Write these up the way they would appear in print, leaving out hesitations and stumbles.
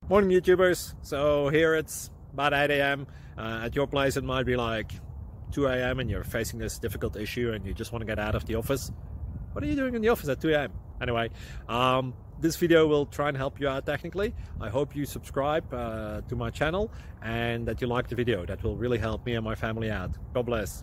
Morning YouTubers. So here it's about 8 a.m. At your place it might be like 2 a.m. and you're facing this difficult issue and you just want to get out of the office. What are you doing in the office at 2 a.m.? Anyway, this video will try and help you out technically. I hope you subscribe to my channel and that you like the video. That will really help me and my family out. God bless.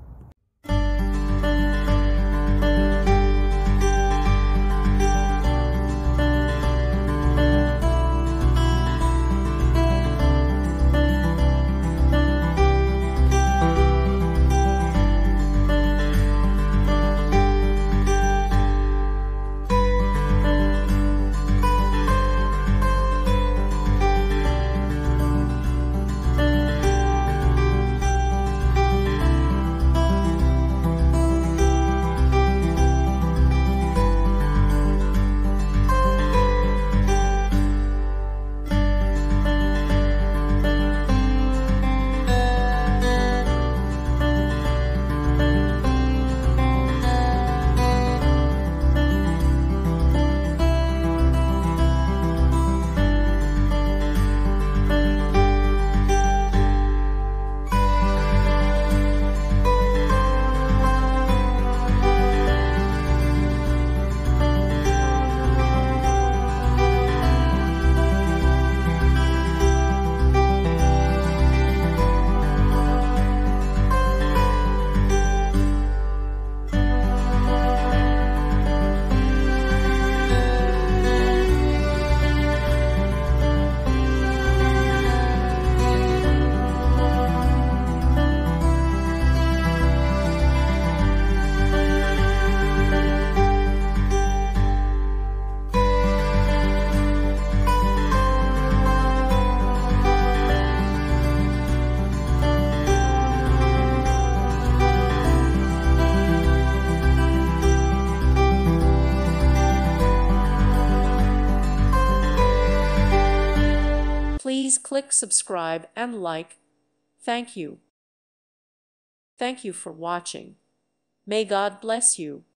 Please click subscribe and like. Thank you. Thank you for watching. May God bless you.